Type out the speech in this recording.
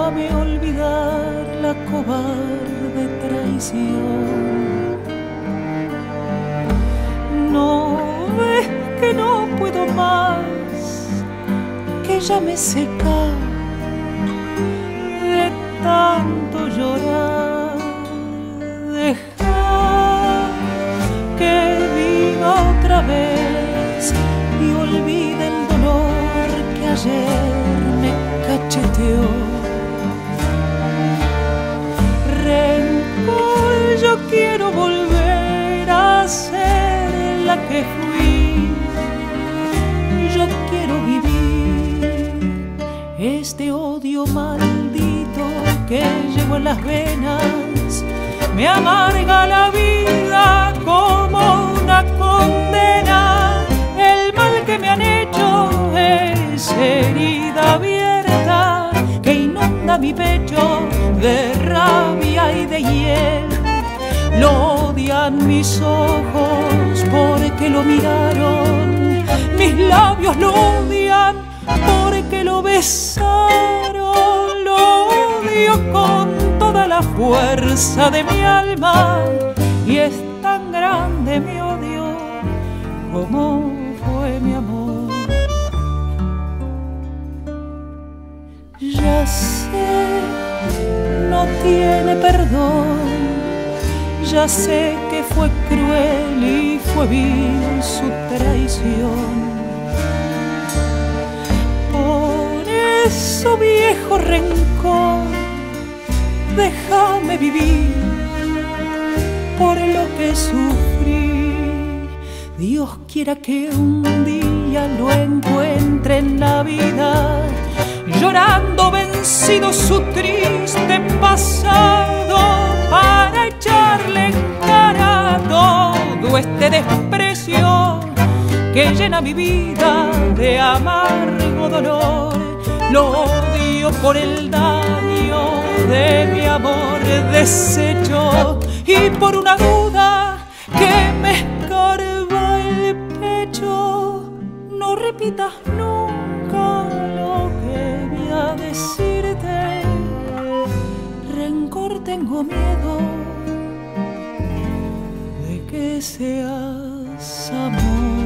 déjame olvidar la cobarde traición. No ves que no puedo más, que ya me seca de tanto llorar. Deja que viva otra vez y olvide el dolor que ayer me cacheteó. Rencor, yo quiero volver a ser la que fui. Yo quiero vivir este odio maldito que llevo en las venas. Me amarga la vida como una condena. El mal que me han hecho es herida abierta que inunda mi pecho de rabia y de hiel. Lo odian mis ojos porque lo miraron, mis labios lo odian porque lo besaron. Lo odio con toda la fuerza de mi alma y es tan grande mi odio como fue mi amor. Ya sé, no tiene perdón. Ya sé que fue cruel y fue vil su traición. Por eso, viejo rencor, déjame vivir por lo que sufrí. Dios quiera que un día lo encuentre en la vida, llorando vencido su triste pasado, para echarle en cara todo este desprecio que llena mi vida de amargo dolor. Lo odio por el daño de mi amor deshecho y por una duda que me escarba el pecho. No repitas nunca lo que voy a decirte. Rencor, tengo miedo de que seas amor.